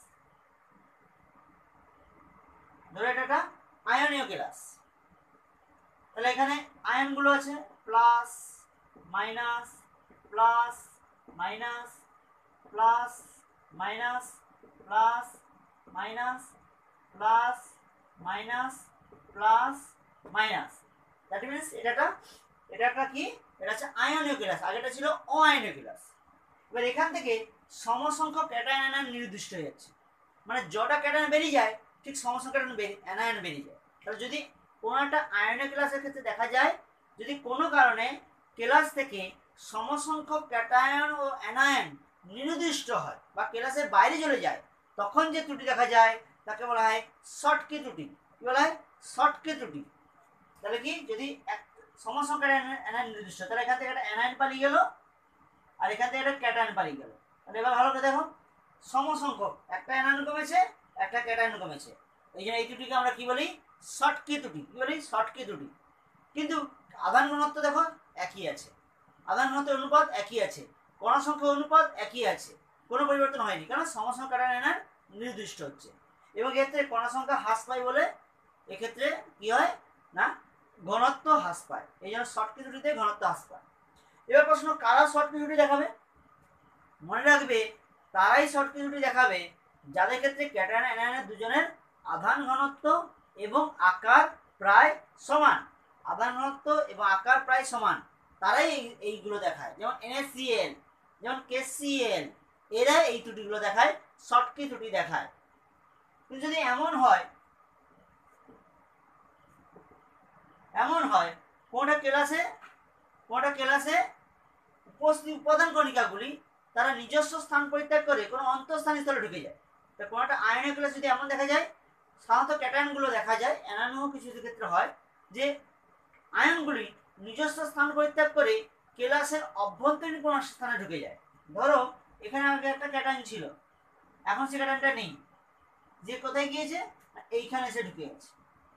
ধরো এটা একটা আয়নীয় ক্লাস, তাহলে এখানে আয়নগুলো আছে plus minus plus minus plus minus plus minus plus minus plus minus. That means এটা একটা এটা একটা কি এটা হচ্ছে আয়নীয় ক্লাস, আগেটা ছিল অআয়নীয় ক্লাস। এবার এখান থেকে সমসংখ্যক ক্যাটায়ন অ্যানায়ন নির্দিষ্ট হয়ে যাচ্ছে, মানে যটা ক্যাটায়ন বেরিয়ে যায় ঠিক সমসংখ্যক অ্যানায়ন বেরিয়ে যায়। তাহলে যদি কোনো একটা আয়নীয় ক্লাসের ক্ষেত্রে দেখা যায়, যদি কোনো কারণে ক্লাস থেকে সমসংখ্যক ক্যাটায়ন ও অ্যানায়ন নির্দিষ্ট হয় বা ক্লাসের বাইরে চলে যায়, তখন যে ত্রুটি দেখা যায় তাকে বলা হয় শর্টকি ত্রুটি। কি বলা হয়? শর্টকি ত্রুটি। তাহলে কি যদি এক সমসংখ্যক অ্যানায়ন নির্দিষ্ট, তাহলে এখান থেকে একটা অ্যানায়ন পালিয়ে গেল আর এখান থেকে একটা ক্যাটায়ন পালিয়ে গেল। তাহলে এবার ভালো করে দেখো, সমসংখ্যক একটা অ্যানায়ন কমেছে একটা ক্যাটায়ন কমেছে, এই জন্য এই ত্রুটিকে আমরা কি বলি? শর্টকি ত্রুটি। কি বলি? শর্টকি ত্রুটি। কিন্তু আধান ঘনত্ব দেখো একই আছে, আধান ঘনত্বের অনুপাত একই আছে, কণা সংখ্যা অনুপাত একই আছে, কোনো পরিবর্তন হয়নি, কারণ সমসংখ্যক ক্যাটায়ন নির্দিষ্ট হচ্ছে। এবং এক্ষেত্রে কণা সংখ্যা হ্রাস পায় বলে এক্ষেত্রে কি হয় না ঘনত্ব হ্রাস পায়, এই জন্য শর্টকি ত্রুটিতে ঘনত্ব হ্রাস পায়। এবার প্রশ্ন, কারা শর্টকি ত্রুটি দেখাবে? মনে রাখবে তারাই শর্টকি ত্রুটি দেখাবে যাদের ক্ষেত্রে ক্যাটায়ন অ্যানায়নের দুজনের আধান ঘনত্ব এবং আকার প্রায় সমান, আধান ঘনত্ব এবং আকার প্রায় সমান, তারাই এইগুলো দেখায়। যেমন NaCl, যেমন KCl, এরা এই ত্রুটিগুলো দেখায়, শর্টকি ত্রুটি দেখায়। কিন্তু যদি এমন হয় এমন হয় কোনটা ক্লাসে কোনটা ক্লাসে উপস্থিত উপাদান কণিকাগুলি তারা নিজস্ব স্থান পরিত্যাগ করে কোনো অন্তঃস্থানিক স্থলে ঢুকে যায়, তো কোনো একটা আয়নীয় ক্লাস যদি এমন দেখা যায়, সাধারণত ক্যাটায়নগুলো দেখা যায়, অ্যানায়নও কিছু কিছু ক্ষেত্রে হয় যে আয়নগুলি নিজস্ব স্থান পরিত্যাগ করে ক্লাসের অভ্যন্তরীণ কোনো স্থানে ঢুকে যায়। ধরো এখানে আগে একটা ক্যাটায়ন ছিল, এখন সে ক্যাটায়নটা নেই, যে কোথায় গিয়েছে? এইখানে এসে ঢুকে গেছে,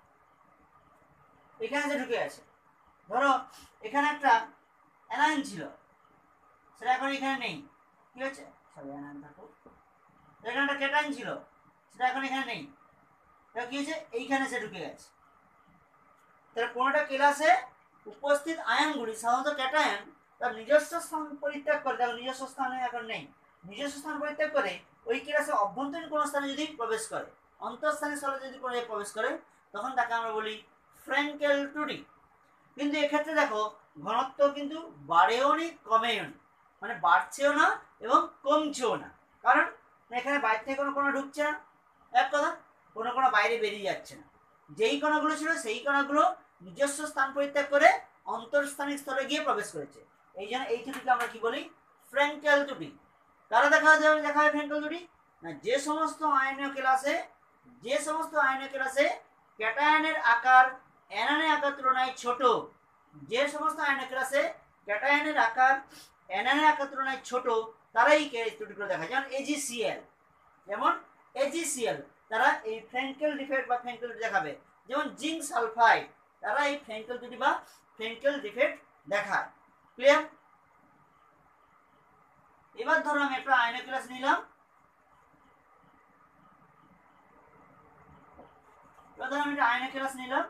এখানে এসে ঢুকে আছে। ধরো এখানে একটা অ্যানায়ন ছিল, সেটা এখন এখানে নেই, কি হচ্ছে? সরি, অ্যানায়ন থাকুক। এখানে একটা ক্যাটায়ন ছিল, সেটা এখন এখানে নেই, এটা কি হয়েছে? এইখানে এসে ঢুকে গেছে। তাহলে কোনোটা ক্লাসে উপস্থিত আয়নগুলি সাধারণত ক্যাটায়ন তার নিজস্ব স্থান পরিত্যাগ করে, তার নিজস্ব স্থানে এখন নেই, নিজস্ব স্থান পরিত্যাগ করে ওই ক্লাসে অভ্যন্তরীণ কোনো স্থানে যদি প্রবেশ করে, অন্তঃস্থানিক স্থলে যদি কোনো প্রবেশ করে, তখন তাকে আমরা বলি ফ্র্যাঙ্কেল ত্রুটি। কিন্তু এক্ষেত্রে দেখো ঘনত্ব কিন্তু বাড়েও নি কমেও নি, মানে বাড়ছেও না এবং কমছেও না, কারণ এখানে বাইরে থেকে কোনো কোনো ঢুকছে না, এক কথা কোনো কোনো বাইরে বেরিয়ে যাচ্ছে না, যেই কণাগুলো ছিল সেই কণাগুলো নিজস্ব স্থান পরিত্যাগ করে অন্তঃস্থানিক স্তরে গিয়ে প্রবেশ করেছে। এই জন্য এই ত্রুটিকে আমরা কি বলি? ফ্র্যাঙ্কেল ত্রুটি। কারা দেখা যাবে দেখা হয় ফ্র্যাঙ্কেল ত্রুটি? না, যে সমস্ত আয়নীয় ক্লাসে যে সমস্ত আয়নীয় ক্লাসে ক্যাটায়নের আকার অ্যানায়নের আকার তুলনায় ছোট যে সমস্ত আয়নের ক্লাসে ক্যাটায়নের আকার অ্যানায়নের আকার তুলনায় ছোট তারাই এই ত্রুটিগুলো দেখায়। যেমন এজিসিএল, যেমন এজিসিএল তারা এই ফ্র্যাঙ্কেল ডিফেক্ট বা ফ্র্যাঙ্কেল দেখাবে। যেমন জিঙ্ক সালফাইড তারা এই ফ্র্যাঙ্কেল ত্রুটি বা ফ্র্যাঙ্কেল ডিফেক্ট দেখায়। ক্লিয়ার? এবার ধরো আমি একটা আয়নের ক্লাস নিলাম, এবার ধরো আমি একটা আয়নের ক্লাস নিলাম,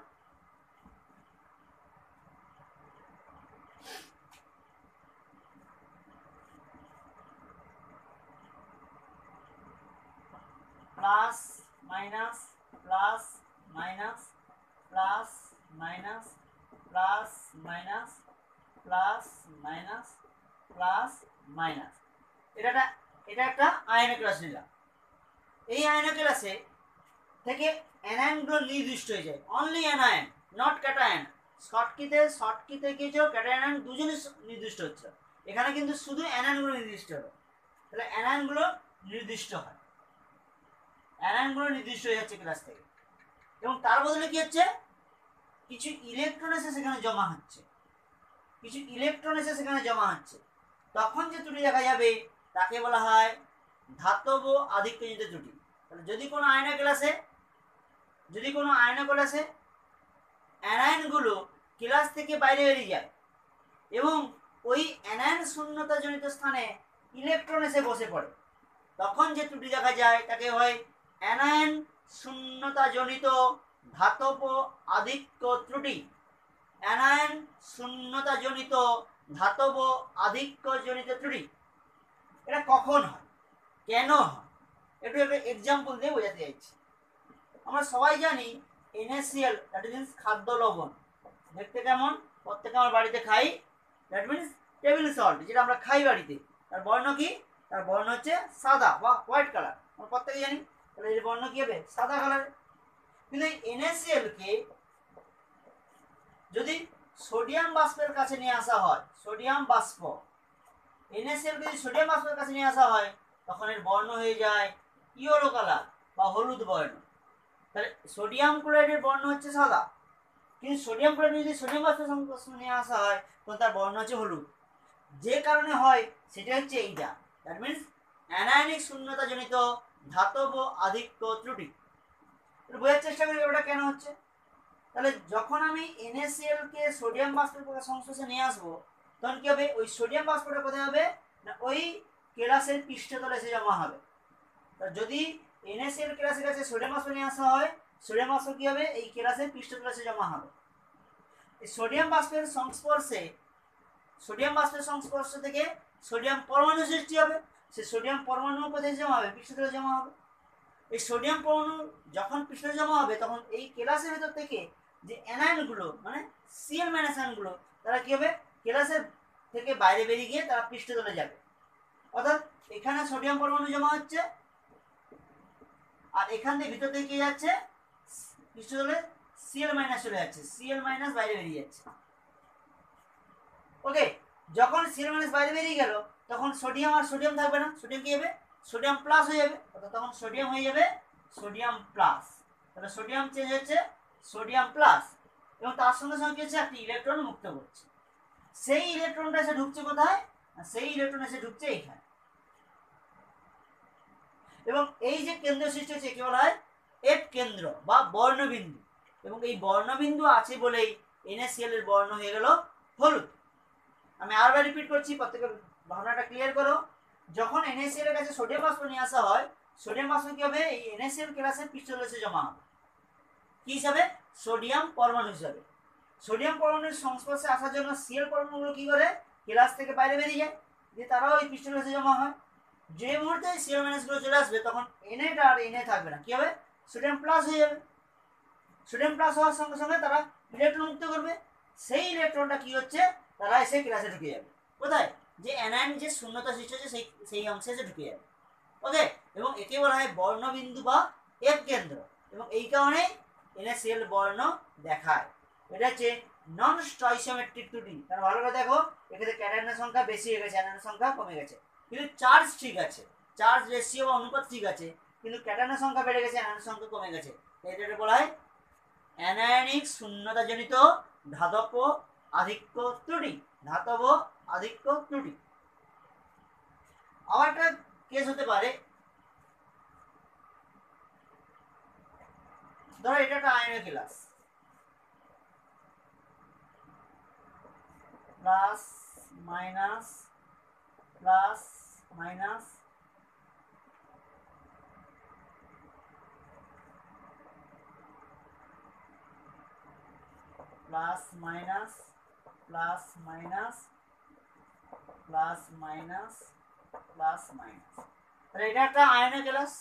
plus minus plus minus plus minus plus minus plus minus plus minus এটা এটা একটা আয়নের ক্লাস নিলাম। এই আয়নের ক্লাসে থেকে অ্যানায়নগুলো নির্দিষ্ট হয়ে যায়, অনলি অ্যানায়ন নট ক্যাটায়ন। শর্টকিতে শর্টকিতে কিছু ক্যাটায়ন দুজনই নির্দিষ্ট হচ্ছে, এখানে কিন্তু শুধু অ্যানায়নগুলো নির্দিষ্ট হবে। তাহলে অ্যানায়নগুলো নির্দিষ্ট হয়, অ্যানায়নগুলো নির্দিষ্ট হয়ে যাচ্ছে ক্লাস থেকে, এবং তার বদলে কি হচ্ছে কিছু ইলেকট্রন এসে সেখানে জমা হচ্ছে, কিছু ইলেকট্রন এসে সেখানে জমা হচ্ছে। তখন যে ত্রুটি দেখা যাবে তাকে বলা হয় ধাতব আধিক্যজনিত ত্রুটি। তাহলে যদি কোনো আয়না ক্লাসে যদি কোনো আয়না ক্লাসে অ্যানায়নগুলো ক্লাস থেকে বাইরে বেরিয়ে যায় এবং ওই অ্যানায়ন শূন্যতাজনিত স্থানে ইলেকট্রন এসে বসে পড়ে, তখন যে ত্রুটি দেখা যায় তাকে হয় অ্যানায়ন শূন্যতাজনিত ধাতব আধিক্য ত্রুটি। অ্যানায়ন শূন্যতাজনিত ধাতব আধিক্যজনিত ত্রুটি। এটা কখন হয়, কেন হয়, একটু একটা এক্সাম্পল দিয়ে বোঝাতে চাইছি। আমরা সবাই জানি এনএসিএল দ্যাট মিনস খাদ্য লবণ দেখতে কেমন, প্রত্যেকে আমার বাড়িতে খাই, দ্যাট মিনস টেবিল সল্ট, যেটা আমরা খাই বাড়িতে, তার বর্ণ কি, তার বর্ণ হচ্ছে সাদা বা হোয়াইট কালার, আমরা প্রত্যেকে জানি। তাহলে এর বর্ণ কি হবে, সাদা কালার। কিন্তু এই এনএসিএল কে যদি সোডিয়াম বাষ্পের কাছে নিয়ে আসা হয়, সোডিয়াম বাষ্প, এনএসিএল কে যদি সোডিয়াম বাষ্পের কাছে নিয়ে আসা হয় তখন এর বর্ণ হয়ে যায় ইয়েলো কালার বা হলুদ বর্ণ। তাহলে সোডিয়াম ক্লোরাইডের বর্ণ হচ্ছে সাদা, কিন্তু সোডিয়াম ক্লোরাইড যদি সোডিয়াম বাষ্পের সংস্পর্শে নিয়ে আসা হয় তখন তার বর্ণ হচ্ছে হলুদ। যে কারণে হয় সেটা হচ্ছে এইটা, দ্যাট মিনস অ্যানায়নিক শূন্যতাজনিত ধাতব আধিক্য ত্রুটি। বোঝার চেষ্টা করি ওটা কেন হচ্ছে। তাহলে যখন আমি এনএসিএল কে সোডিয়াম বাষ্পের সংস্পর্শে নিয়ে আসবো তখন কি হবে, ওই সোডিয়াম বাষ্পটা কোথায় হবে না ওই কেলাসের পৃষ্ঠতলে এসে জমা হবে। যদি এনএসিএল কেলাসের কাছে সোডিয়াম বাষ্প নিয়ে আসা হয়, সোডিয়াম বাষ্প কি হবে এই কেলাসের পৃষ্ঠতলে এসে জমা হবে। এই সোডিয়াম বাষ্পের সংস্পর্শে সোডিয়াম বাষ্পের সংস্পর্শ থেকে সোডিয়াম পরমাণু সৃষ্টি হবে, সে সোডিয়াম পরমাণু কোথায় জমা হবে, পৃষ্ঠতলে জমা হবে। এই সোডিয়াম পরমাণু যখন পৃষ্ঠে জমা হবে তখন এই কেলাসের ভেতর থেকে যে অ্যানায়নগুলো মানে সিএল মাইনাস আয়নগুলো তারা কি হবে কেলাসের থেকে বাইরে বেরিয়ে গিয়ে তারা পৃষ্ঠতলে যাবে। অর্থাৎ এখানে সোডিয়াম পরমাণু জমা হচ্ছে আর এখান থেকে ভিতর থেকে কি যাচ্ছে পৃষ্ঠতলে সিএল মাইনাস চলে যাচ্ছে, সিএল মাইনাস বাইরে বেরিয়ে যাচ্ছে। ওকে, যখন সিএল মাইনাস বাইরে বেরিয়ে গেল তখন সোডিয়াম আর সোডিয়াম থাকবে না, সোডিয়াম কি হবে সোডিয়াম প্লাস হয়ে যাবে, অর্থাৎ তখন সোডিয়াম হয়ে যাবে সোডিয়াম প্লাস। তাহলে সোডিয়াম চেঞ্জ হচ্ছে সোডিয়াম প্লাস এবং তার সঙ্গে সঙ্গে কি হচ্ছে একটি ইলেকট্রন মুক্ত করছে। সেই ইলেকট্রনটা এসে ঢুকছে কোথায়, সেই ইলেকট্রন এসে ঢুকছে এইখানে। এবং এই যে কেন্দ্র সৃষ্টি হচ্ছে কি বলা হয় এফ কেন্দ্র বা বর্ণবিন্দু, এবং এই বর্ণবিন্দু আছে বলেই এনএসিএল এর বর্ণ হয়ে গেল হলুদ। আমি আরবার রিপিট করছি, প্রত্যেকে ভাবনাটা ক্লিয়ার করো। যখন এনএসিএল এর কাছে সোডিয়াম বাষ্প নিয়ে আসা হয়, সোডিয়াম বাষ্প কি হবে এই এনএসিএল কেলাসের পৃষ্ঠতলে এসে জমা হবে কি হিসাবে, সোডিয়াম পরমাণু হিসাবে। সোডিয়াম পরমাণুর সংস্পর্শে আসার জন্য সিএল পরমাণুগুলো কি করে কেলাস থেকে বাইরে বেরিয়ে যায়, যে তারাও এই পৃষ্ঠতলে এসে জমা হয়। যে মুহূর্তে সিএল মাইনাস গুলো চলে আসবে তখন এনএটা আর এনএ থাকবে না, কি হবে সোডিয়াম প্লাস হয়ে যাবে। সোডিয়াম প্লাস হওয়ার সঙ্গে সঙ্গে তারা ইলেকট্রন মুক্ত করবে, সেই ইলেকট্রনটা কি হচ্ছে তারা এসে ক্লাসে ঢুকে যাবে কোথায়, যে অ্যানায়ন যে শূন্যতা সৃষ্টি হচ্ছে সেই সেই অংশে এসে ঢুকে যাবে। ওকে, এবং একে বলা হয় বর্ণবিন্দু বা এফ কেন্দ্র, এবং এই কারণে এনএসিএল বর্ণ দেখায়। এটা হচ্ছে নন স্টয়সিওমেট্রিক ত্রুটি। কারণ ভালো করে দেখো এখানে ক্যাটায়নের সংখ্যা বেশি হয়ে গেছে, অ্যানায়নের সংখ্যা কমে গেছে, কিন্তু চার্জ ঠিক আছে, চার্জ রেশিও বা অনুপাত ঠিক আছে, কিন্তু ক্যাটায়নের সংখ্যা বেড়ে গেছে, অ্যানায়নের সংখ্যা কমে গেছে। এটা বলা হয় অ্যানায়নিক শূন্যতাজনিত ধাতব আধিক্য ত্রুটি, ধাতব আধিক্য ত্রুটি। আবার একটা কেস হতে পারে, ধরো এটা একটা আয়নের glass, plus minus plus minus plus minus plus minus plus minus plus minus. তাহলে এটা একটা আয়নের গ্লাস,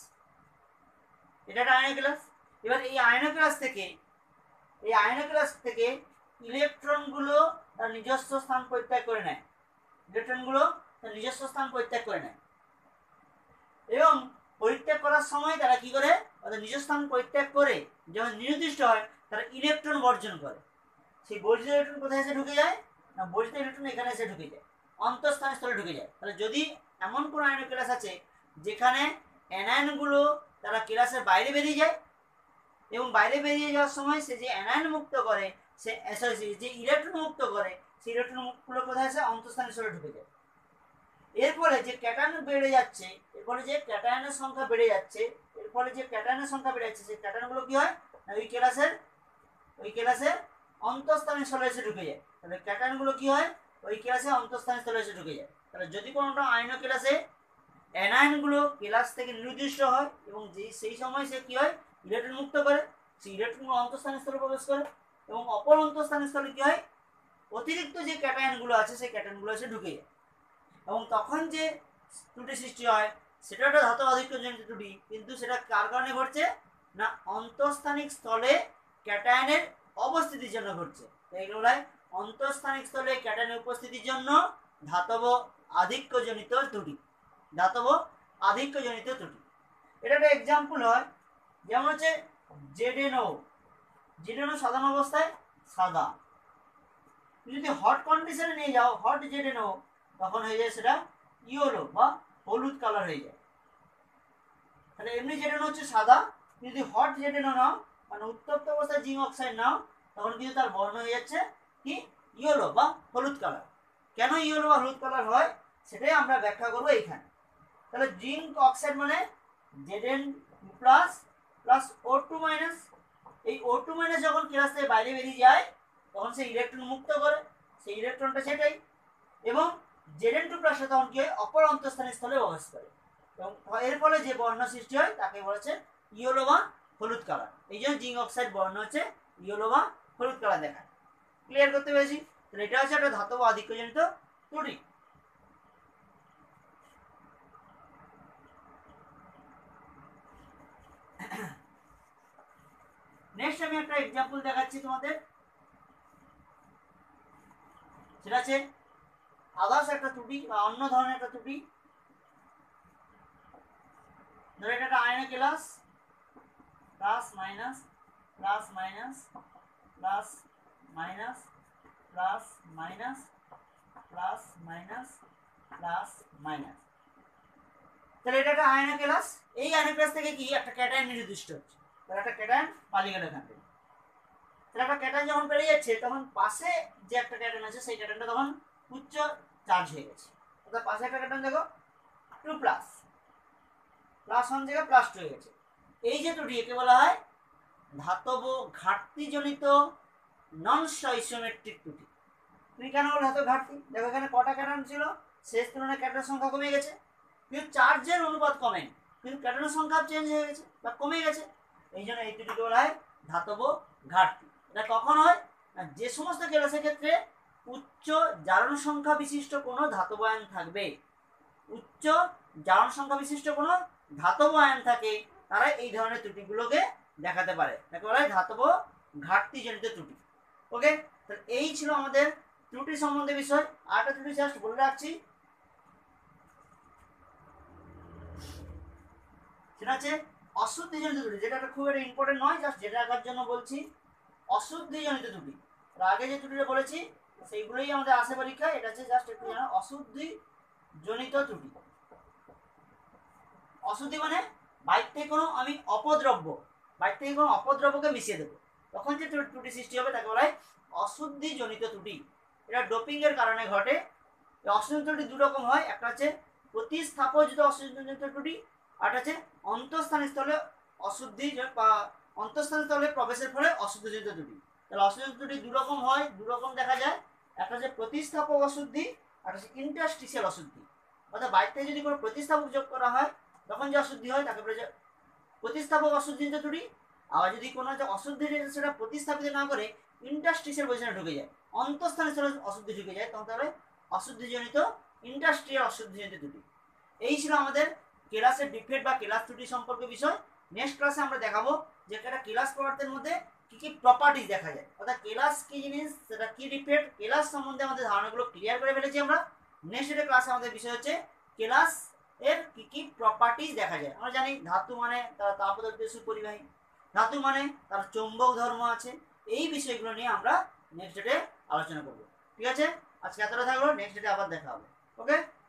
এটা একটা আয়নের গ্লাস। এবার এই আয়নের গ্লাস থেকে এই আয়নের গ্লাস থেকে ইলেকট্রনগুলো তার নিজস্ব স্থান পরিত্যাগ করে নেয়, ইলেকট্রনগুলো তার নিজস্ব স্থান পরিত্যাগ করে নেয় এবং পরিত্যাগ করার সময় তারা কি করে, তাদের নিজস্ব স্থান পরিত্যাগ করে যখন নির্দিষ্ট হয় তারা ইলেকট্রন বর্জন করে। সেই বর্জিত ইলেকট্রন কোথায় এসে ঢুকে যায় না, বর্জিত ইলেকট্রন এখানে এসে ঢুকে যায়, অন্তঃস্থান স্থলে ঢুকে যায়। তাহলে যদি এমন কোনো আয়ন ক্লাস আছে যেখানে অ্যানায়নগুলো তারা ক্লাসের বাইরে বেরিয়ে যায় এবং বাইরে বেরিয়ে যাওয়ার সময় সে যে অ্যানায়ন মুক্ত করে, সে সরি যে ইলেকট্রন মুক্ত করে, সেই ইলেকট্রন মুক্তগুলো কোথায় আসে, অন্তঃস্থান স্থলে ঢুকে যায়। এর ফলে যে ক্যাটায়ন বেড়ে যাচ্ছে, এর ফলে যে ক্যাটায়নের সংখ্যা বেড়ে যাচ্ছে, এর ফলে যে ক্যাটায়নের সংখ্যা বেড়ে যাচ্ছে, সেই ক্যাটায়নগুলো কি হয়, ওই ক্লাসের ওই ক্লাসের অন্তঃস্থানীয় স্থলে এসে ঢুকে যায়। তাহলে ক্যাটায়নগুলো কি হয়, ওই ক্লাসে অন্তঃস্থানীয় স্থলে এসে ঢুকে যায়। তাহলে যদি কোনোটা আয়ন ক্লাসে অ্যানায়নগুলো ক্লাস থেকে নির্দিষ্ট হয় এবং যে সেই সময় সে কি হয়, ইলেকট্রন মুক্ত করে, সেই ইলেকট্রনগুলো অন্তঃস্থানীয় স্থলে প্রবেশ করে এবং অপর অন্তঃস্থানীয় স্থলে কি হয়, অতিরিক্ত যে ক্যাটায়নগুলো আছে সেই ক্যাটায়নগুলো এসে ঢুকে যায় এবং তখন যে ত্রুটি সৃষ্টি হয় সেটা একটা ধাতব আধিক্যজনিত ত্রুটি, কিন্তু সেটা কার কারণে ঘটছে না, অন্তঃস্থানিক স্থলে ক্যাটায়নের অবস্থিতির জন্য ঘটছে। এইগুলো হয় অন্তঃস্থানিক স্থলে ক্যাটায়নের উপস্থিতির জন্য ধাতব আধিক্যজনিত ত্রুটি, ধাতব আধিক্যজনিত ত্রুটি। এটা একটা এক্সাম্পল হয়, যেমন হচ্ছে জেডেনও, জেডেনও সাধারণ অবস্থায় সাদা, যদি হট কন্ডিশনে নিয়ে যাও হট জেডেনও, তখন হয়ে যায় সেটা ইয়েলো বা হলুদ কালার হয়ে যায়। তাহলে এমনি জেডেনও হচ্ছে সাদা, যদি হট জেডেনও নাও মানে উত্তপ্ত অবস্থায় জিঙ্ক অক্সাইড নাও, তখন কিন্তু তার বর্ণ হয়ে যাচ্ছে কি, ইয়েলো বা হলুদ কালার। কেন ইয়েলো বা হলুদ কালার হয় সেটাই আমরা ব্যাখ্যা করবো এইখানে। তাহলে জিঙ্ক অক্সাইড মানে Z N plus plus O two minus, এই ও টু মাইনাস যখন ক্লাস থেকে বাইরে বেরিয়ে যায় তখন সে ইলেকট্রন মুক্ত করে, সেই ইলেকট্রনটা সেটাই, এবং জেডেন টু প্লাসে তখন কি হয়, অপর অন্তঃস্থানিক স্থলে প্রবেশ করে এবং এর ফলে যে বর্ণ সৃষ্টি হয় তাকে বলেছে ইয়েলো বা হলুদ কালার। এই জন্য জিঙ্ক অক্সাইড বর্ণ হচ্ছে ইয়েলো বা হলুদ কালার দেখায়। ক্লিয়ার করতে পেরেছি? তাহলে এটা হচ্ছে একটা ধাতব আধিক্যজনিত ত্রুটি। নেক্সট আমি একটা এক্সাম্পল দেখাচ্ছি তোমাদের, সেটা আছে আদার্স একটা ত্রুটি বা অন্য ধরনের একটা ত্রুটি। ধরো এটা একটা আয়নের glass, plus minus plus minus plus minus plus minus plus minus plus minus. তাহলে এটা একটা আয়নের গ্লাস, এই আয়নের গ্লাস থেকে কি একটা ক্যাটায়ন নির্দিষ্ট হচ্ছে, তাহলে একটা ক্যাটায়ন পালিয়ে গেল এখান থেকে। তাহলে একটা ক্যাটায়ন যখন বেরিয়ে যাচ্ছে তখন পাশে যে একটা ক্যাটায়ন আছে সেই ক্যাটায়নটা তখন উচ্চ চার্জ হয়ে গেছে, অর্থাৎ পাশে একটা ক্যাটায়ন দেখো টু প্লাস প্লাস ওয়ান জায়গায় প্লাস টু হয়ে গেছে। এই যে ত্রুটি একে বলা হয় ধাতব ঘাটতিজনিত নন আইসোমেট্রিক ত্রুটি। তুমি কেন বলো ধাতব ঘাটতি? দেখো এখানে কটা ক্যাটায়ন ছিল, শেষ তুলনায় ক্যাটায়নের সংখ্যা কমে গেছে, কিন্তু চার্জের অনুপাত কমেনি, কিন্তু ক্যাটায়নের সংখ্যা চেঞ্জ হয়ে গেছে বা কমে গেছে। এই জন্য এই ত্রুটিকে বলা হয় ধাতব ঘাটতি। এটা কখন হয় না, যে সমস্ত গ্লাসের ক্ষেত্রে উচ্চ জারণ সংখ্যা বিশিষ্ট কোনো ধাতব আয়ন থাকবে, উচ্চ জারণ সংখ্যা বিশিষ্ট কোনো ধাতব আয়ন থাকে, তারা এই ধরনের ত্রুটিগুলোকে দেখাতে পারে, তাকে বলা হয় ধাতব ঘাটতিজনিত ত্রুটি। ওকে, তো এই ছিল আমাদের ত্রুটি সম্বন্ধে বিষয়। আরেকটা ত্রুটি জাস্ট বলে রাখছি, সেটা হচ্ছে অশুদ্ধিজনিত ত্রুটি, যেটা খুব একটা ইম্পর্টেন্ট নয়, জাস্ট যেটা রাখার জন্য বলছি। অশুদ্ধিজনিত ত্রুটি, আগে যে ত্রুটিটা বলেছি সেইগুলোই আমাদের আসে পরীক্ষায়, এটা হচ্ছে জাস্ট একটু জানো অশুদ্ধিজনিত ত্রুটি। অশুদ্ধি মানে বাইর থেকে কোনো আমি অপদ্রব্য, বাইর থেকে কোনো অপদ্রব্যকে মিশিয়ে দেবো, তখন যে ত্রুটি সৃষ্টি হবে তাকে বলা হয় অশুদ্ধিজনিত ত্রুটি। এটা ডোপিং এর কারণে ঘটে। অক্সিজেন ত্রুটি দু রকম হয়, একটা হচ্ছে প্রতিস্থাপজিত অক্সিজেন ত্রুটি, আর হচ্ছে অন্তঃস্থান স্থলে অশুদ্ধি বা অন্তঃস্থান স্থলে প্রবেশের ফলে অশুদ্ধিজনিত ত্রুটি। তাহলে অক্সিজেন ত্রুটি দু রকম হয়, দু রকম দেখা যায়, একটা হচ্ছে প্রতিস্থাপক অশুদ্ধি আর হচ্ছে ইন্টারস্টিশিয়াল অশুদ্ধি। অর্থাৎ বাইরে থেকে যদি কোনো প্রতিস্থাপক যোগ করা হয় তখন যে অশুদ্ধি হয় তাকে বলে প্রতিস্থাপক অশুদ্ধিজনিত ত্রুটি। আবার যদি কোনো যে অশুদ্ধি সেটা প্রতিস্থাপিত না করে ইন্টারস্টিশিয়াল পজিশনে ঢুকে যায়, অন্তঃস্থানে অশুদ্ধি ঢুকে যায়, তখন তাহলে অশুদ্ধিজনিত ইন্টারস্ট্রিয়াল অশুদ্ধিজনিত ত্রুটি। এই ছিল আমাদের কেলাসের ডিফেক্ট বা কেলাস ত্রুটি সম্পর্কে বিষয়। নেক্সট ক্লাসে আমরা দেখাবো যে একটা কেলাস পদার্থের মধ্যে কি কি প্রপার্টিজ দেখা যায়, অর্থাৎ কেলাস কি জিনিস, সেটা কি ডিফেক্ট, কেলাস সম্বন্ধে আমাদের ধারণাগুলো ক্লিয়ার করে ফেলেছি আমরা। নেক্সট একটা ক্লাসে আমাদের বিষয় হচ্ছে কেলাস এর কি কি প্রপার্টিজ দেখা যায়। আমরা জানি ধাতু মানে তার তাপদ্রব্য সুপরিবাহী, ধাতু মানে তার চৌম্বক ধর্ম আছে। এই বিষয়গুলো নিয়ে আমরা নেক্সট ডেটে আলোচনা করব। ঠিক আছে, আজকে এতটা থাকলো, নেক্সট ডেটে আবার দেখা হবে। ওকে।